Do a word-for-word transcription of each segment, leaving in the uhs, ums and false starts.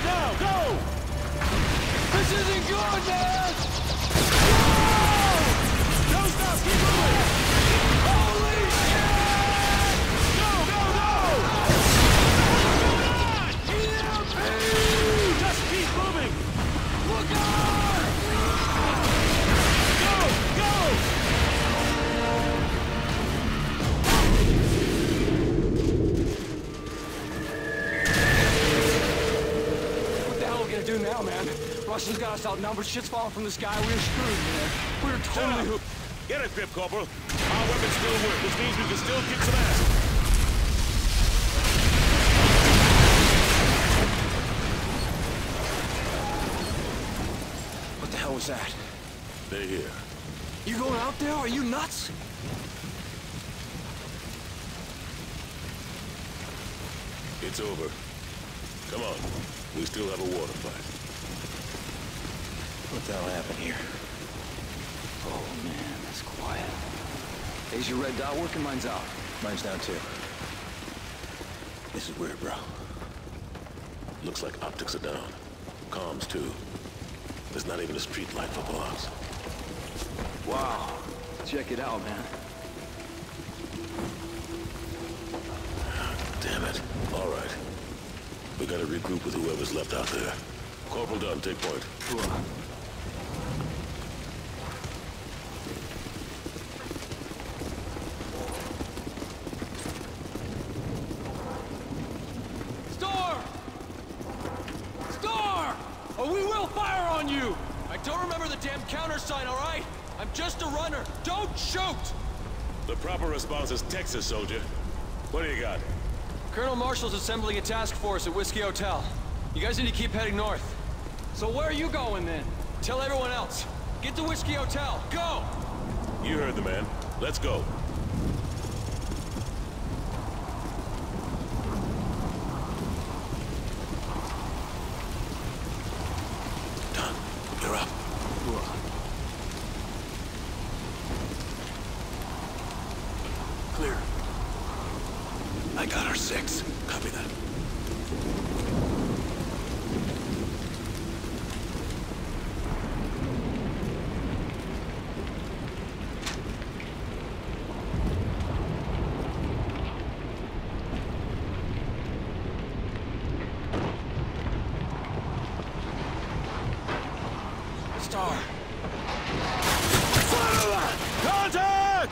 now, go! This isn't good, man! Don't stop, keep moving! Holy shit! Go, go, go! E M P! Just keep moving! Look out! Go, go! What the hell are we gonna do now, man? Russians got us outnumbered, shit's falling from the sky, we're screwed, man. We're totally hooked. Get a grip, Corporal. Our weapons still work, which means we can still kick some ass. What the hell was that? They're here. You going out there? Are you nuts? It's over. Come on. We still have a water fight. What the hell happened here? Oh man, that's quiet. Is your red dot working? Mine's out. Mine's down too. This is weird, bro. Looks like optics are down. Comms too. There's not even a street light for blocks. Wow. Check it out, man. Damn it. All right. We gotta regroup with whoever's left out there. Corporal Dunn, take point. Star! Star! Or we will fire on you! I don't remember the damn countersign, all right? I'm just a runner. Don't shoot! The proper response is Texas, soldier. What do you got? Colonel Marshall's assembling a task force at Whiskey Hotel. You guys need to keep heading north. So where are you going then? Tell everyone else. Get to Whiskey Hotel. Go! You heard the man. Let's go. Done. You're up. Clear. I got our six. Copy that. Star! Contact!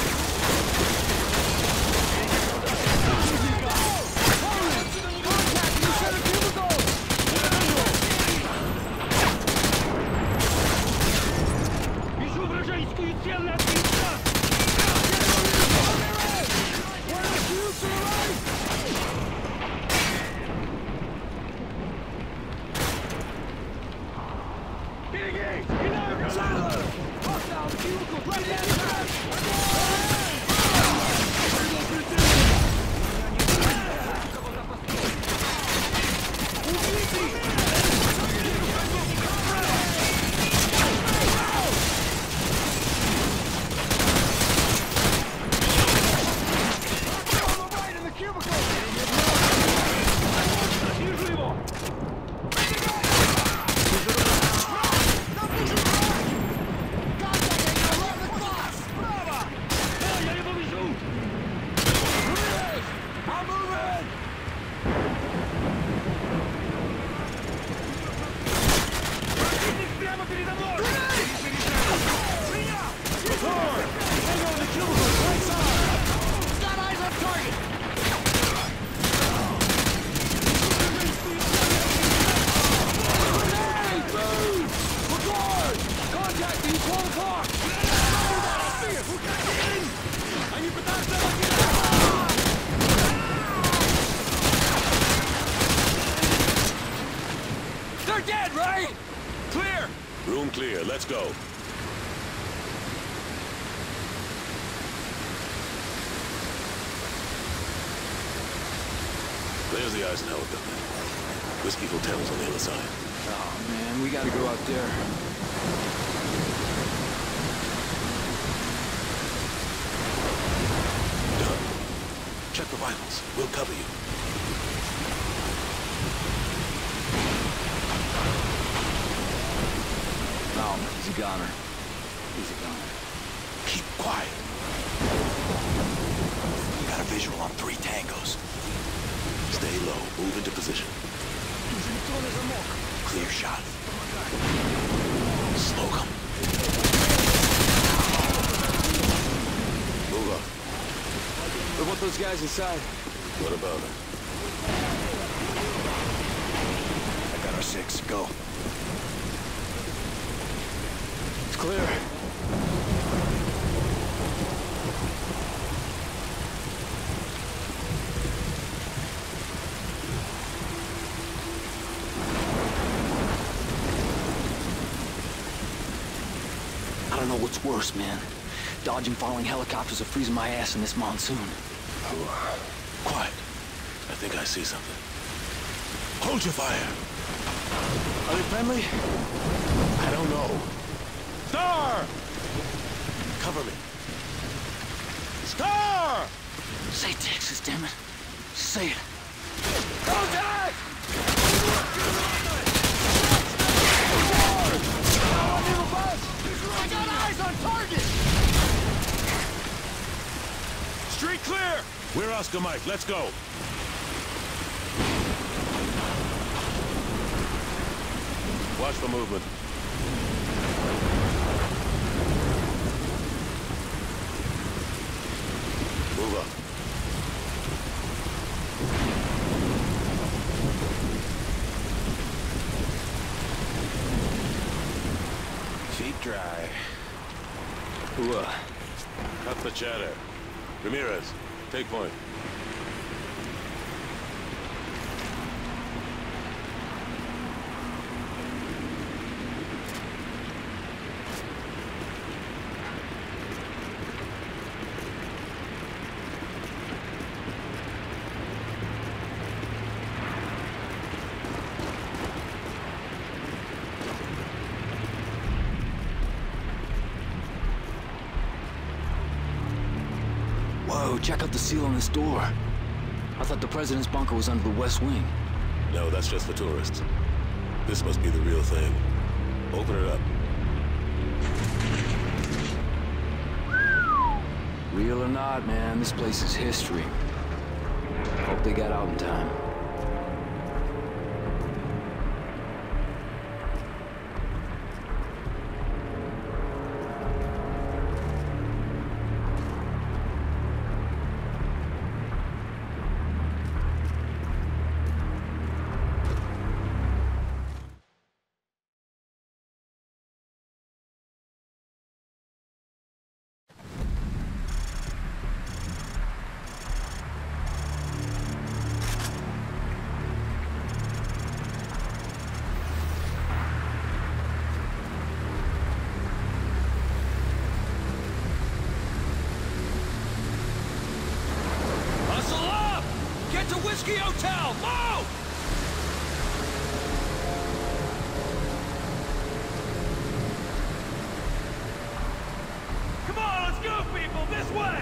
They're dead, right? Clear! Room clear. Let's go. There's the Eisenhower building. Whiskey Hotel's on the other side. Oh, man, we gotta go out there. Done. Check the vitals. We'll cover you. Easy goner. Easy goner. Keep quiet. Got a visual on three tangos. Stay low. Move into position. Clear shot. Smoke 'em. Move up. What about those guys inside? What about them? I got our six. Go. It's clear. I don't know what's worse, man. Dodging falling helicopters or freezing my ass in this monsoon. Quiet. I think I see something. Hold your fire. Are they friendly? I don't know. Star! Cover me. Star! Say Texas, damn it. Say it. Contact! I got eyes on target! Street clear! We're Oscar Mike. Let's go. Watch the movement. Move up. Feet dry. Who, uh... Cut the chatter. Ramirez, take point. Whoa, check out the seal on this door. I thought the president's bunker was under the west wing. No, that's just for tourists. This must be the real thing. Open it up. Real or not, man, this place is history. Hope they got out in time. To Whiskey Hotel! Move! Come on, let's go, people! This way!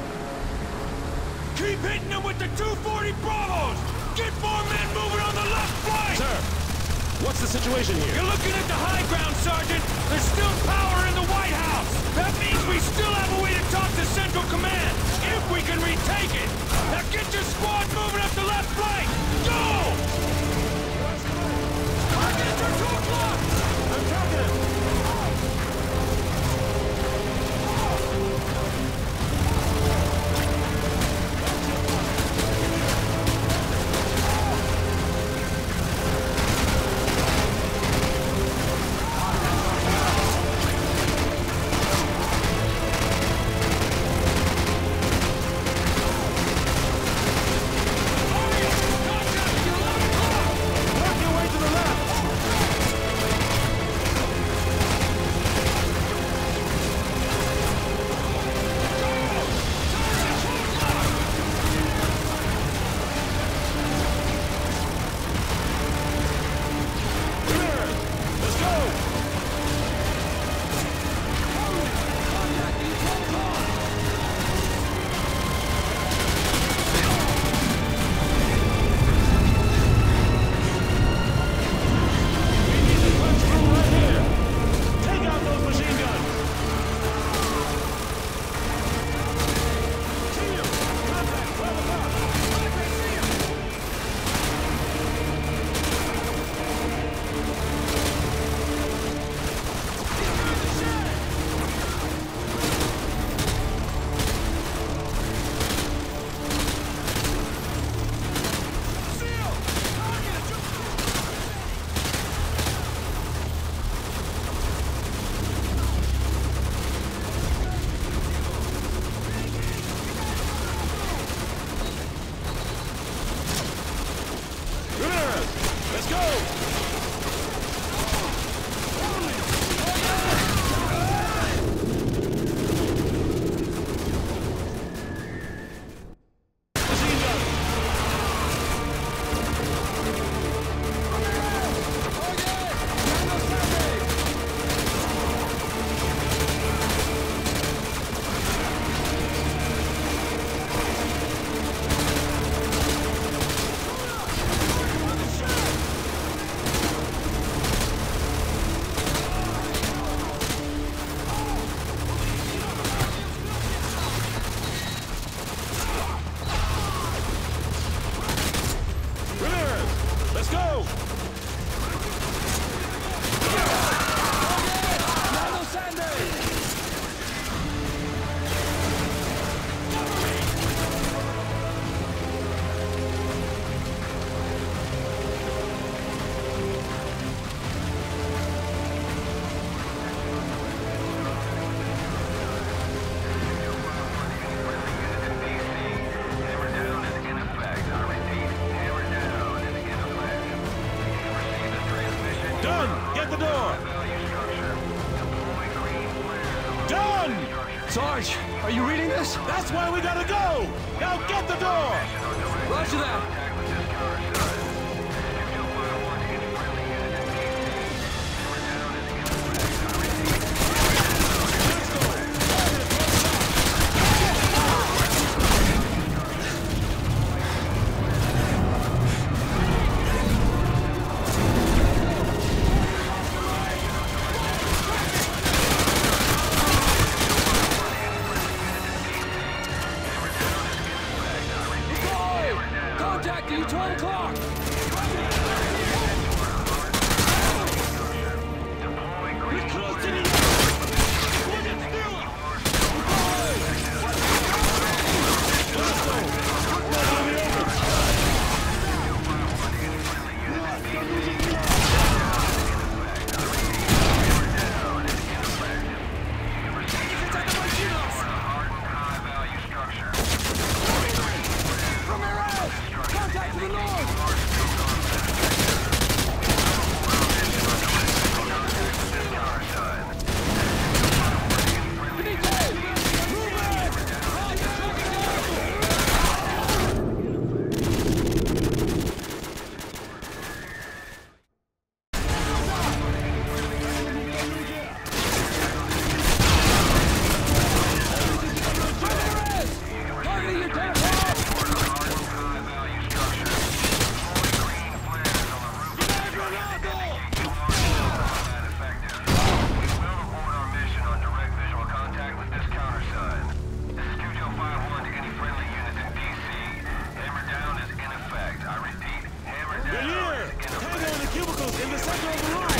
Keep hitting them with the two forty Bravos! Get more men moving on the left flank! Sir, what's the situation here? You're looking at the high ground, Sergeant! There's still power in the White House! That means we still have a way to talk to Central Command, if we can retake it! Now get your squad moving up the left flank! Go! Targets are two o'clock! I'm targeted! Contact! You're Done! Get the door! Done! Sarge, are you reading this? That's where we gotta go! Now get the door! Roger that. twelve o'clock! We're close to the end! Hold it still! Let's go! Contact to the north! In the center of the room!